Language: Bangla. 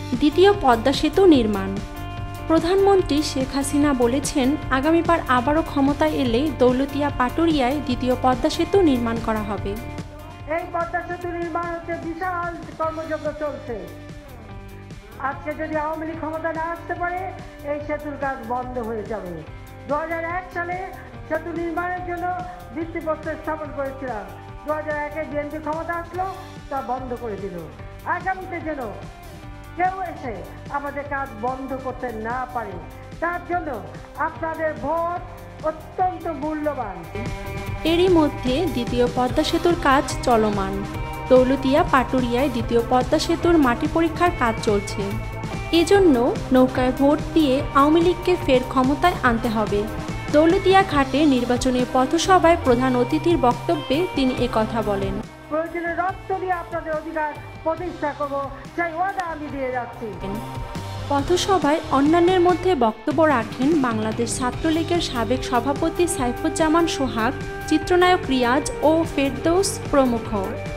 দ্বিতীয় পদ্মা সেতু নির্মাণ। প্রধানমন্ত্রী শেখ হাসিনা বলেছেন, আগামীবার আবারও ক্ষমতায় এলে দৌলতদিয়া পাটুরিয়ায় দ্বিতীয় পদ্মা সেতু নির্মাণ করা হবে। এই পদ্মা সেতু নির্মাণ হচ্ছে বিশাল কর্মযজ্ঞ চলছে। আজকে যদি আওয়ামী লীগ ক্ষমতা না আসতে পারে এই সেতুর কাজ বন্ধ হয়ে যাবে। 2001 সালে সেতু নির্মাণের জন্য ভিত্তিপ্রস্তর স্থাপন করেছিলাম। 2001-এ বিএনপি ক্ষমতা আসলো, তা বন্ধ করে দিল। আগামীতে যেন কেউ এসে আমাদের কাজ বন্ধ করতে না পারে, তার জন্য আপনাদের ভোট অত্যন্ত মূল্যবান। এরই মধ্যে দ্বিতীয় পদ্মা সেতুর কাজ চলমান। দৌলতদিয়া পাটুরিয়ায় দ্বিতীয় পদ্মা সেতুর মাটি পরীক্ষার কাজ চলছে। এজন্য নৌকায় ভোট দিয়ে আওয়ামী লীগকে ফের ক্ষমতায় আনতে হবে। দৌলতদিয়া ঘাটে নির্বাচনী পথসভায় প্রধান অতিথির বক্তব্যে তিনি একথা বলেন। প্রয়োজনে রক্ত দিয়ে আপনাদের অধিকার প্রতিষ্ঠা করব, সেই ওয়াদা আমি দিয়ে যাচ্ছি। পথসভায় অন্যান্যের মধ্যে বক্তব্য রাখেন বাংলাদেশ ছাত্রলীগের সাবেক সভাপতি সাইফুজ্জামান সোহাগ, চিত্রনায়ক রিয়াজ ও ফেরদৌস প্রমুখ।